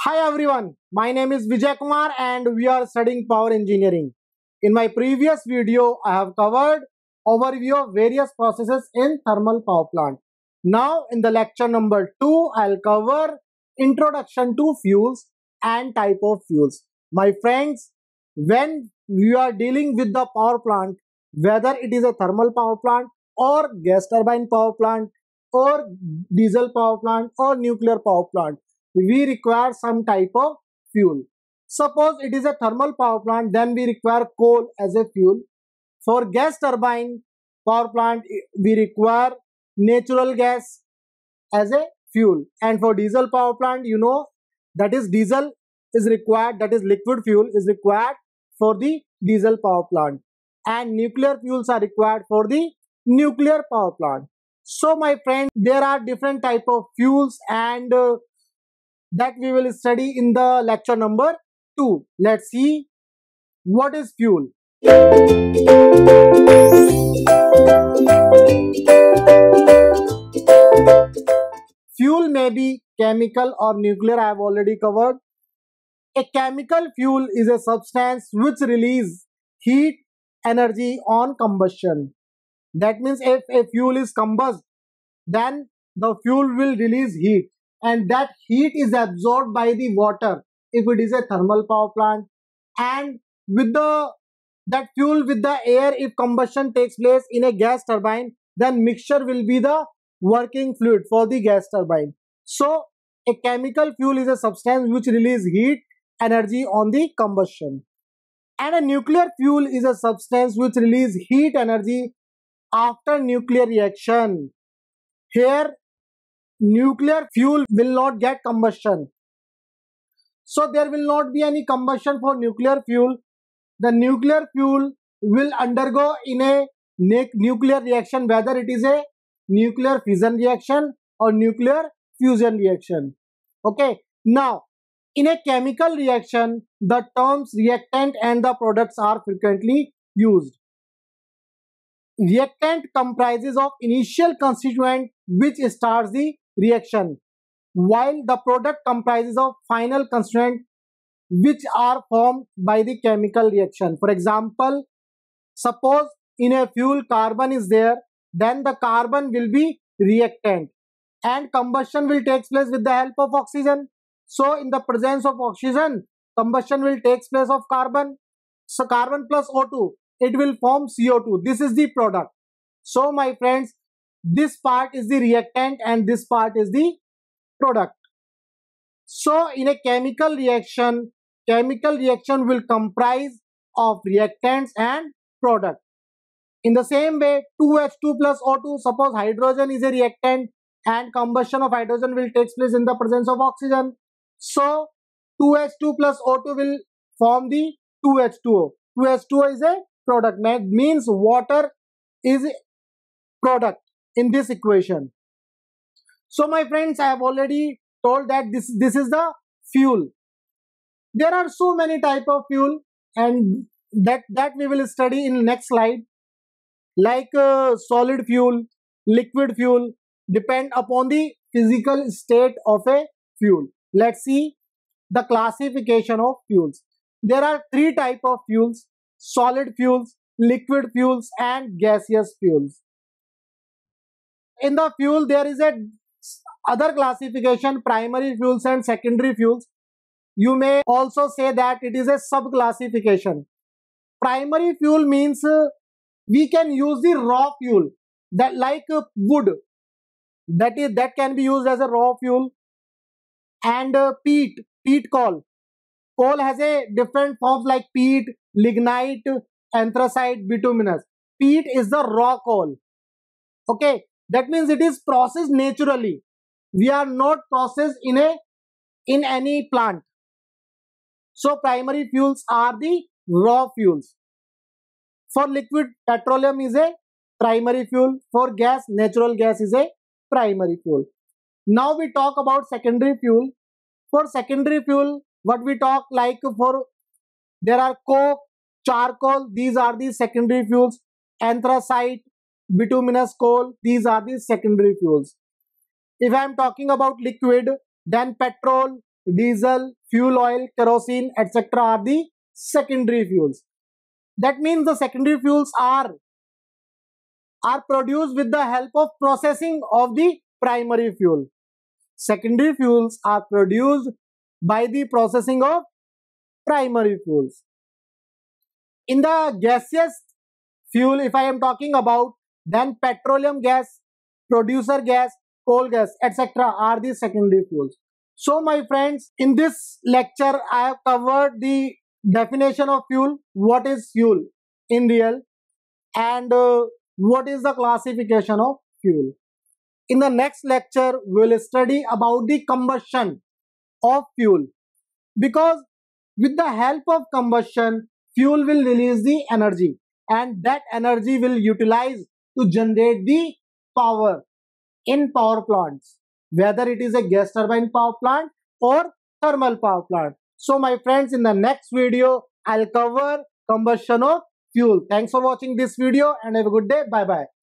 Hi everyone, my name is Vijay Kumar and we are studying power engineering. In my previous video, I have covered overview of various processes in thermal power plant. Now in the lecture number 2, I'll cover introduction to fuels and type of fuels. My friends, when we are dealing with the power plant, whether it is a thermal power plant or gas turbine power plant or diesel power plant or nuclear power plant, we require some type of fuel. Suppose it is a thermal power plant, then we require coal as a fuel. For gas turbine power plant, we require natural gas as a fuel. And for diesel power plant, that is diesel is required, that is liquid fuel is required for the diesel power plant. And nuclear fuels are required for the nuclear power plant. So my friend, there are different type of fuels and that we will study in the lecture number 2. Let's see what is fuel. Fuel may be chemical or nuclear. I have already covered. A chemical fuel is a substance which releases heat energy on combustion. That means if a fuel is combusted, then the fuel will release heat, and that heat is absorbed by the water if it is a thermal power plant, and with the that fuel with the air, if combustion takes place in a gas turbine, then mixture will be the working fluid for the gas turbine. So a chemical fuel is a substance which releases heat energy on the combustion, and a nuclear fuel is a substance which releases heat energy after nuclear reaction. Here nuclear fuel will not get combustion, so there will not be any combustion for nuclear fuel. The nuclear fuel will undergo in a nuclear reaction, whether it is a nuclear fission reaction or nuclear fusion reaction. Okay, now in a chemical reaction, the terms reactant and the products are frequently used. Reactant comprises of initial constituent which starts the reaction, while the product comprises of final constituent which are formed by the chemical reaction. For example, suppose in a fuel carbon is there, then the carbon will be reactant and combustion will take place with the help of oxygen. So in the presence of oxygen, combustion will take place of carbon. So carbon plus O2, it will form CO2. This is the product. So my friends, this part is the reactant and this part is the product. So in a chemical reaction will comprise of reactants and product. In the same way, 2H2 plus O2, suppose hydrogen is a reactant and combustion of hydrogen will take place in the presence of oxygen. So 2H2 plus O2 will form the 2H2O. 2H2O is a product, means water is a product in this equation. So my friends, I have already told that this is the fuel. There are so many type of fuel, and that we will study in next slide, like solid fuel, liquid fuel, depend upon the physical state of a fuel. Let's see the classification of fuels. There are 3 type of fuels: solid fuels, liquid fuels and gaseous fuels. In the fuel there is a other classification: primary fuels and secondary fuels. You may also say that it is a sub classification. Primary fuel means we can use the raw fuel, that like wood, that can be used as a raw fuel, and peat coal has a different forms like peat, lignite, anthracite, bituminous. Peat is the raw coal. Okay, that means it is processed naturally. We are not processed in any plant. So primary fuels are the raw fuels. For liquid, petroleum is a primary fuel. For gas, natural gas is a primary fuel. Now we talk about secondary fuel. For secondary fuel, what we talk, like for there are coke, charcoal, these are the secondary fuels. Anthracite, bituminous coal, these are the secondary fuels. If I am talking about liquid, then petrol, diesel, fuel oil, kerosene, etc. are the secondary fuels. That means the secondary fuels are produced with the help of processing of the primary fuel. Secondary fuels are produced by the processing of primary fuels. In the gaseous fuel, if I am talking about, then petroleum gas, producer gas, coal gas, etc. are the secondary fuels. So my friends, in this lecture I have covered the definition of fuel, what is fuel in real, and what is the classification of fuel. In the next lecture we will study about the combustion of fuel, because with the help of combustion fuel will release the energy, and that energy will utilize to generate the power in power plants, whether it is a gas turbine power plant or thermal power plant. So my friends, in the next video I'll cover combustion of fuel. Thanks for watching this video and have a good day. Bye bye.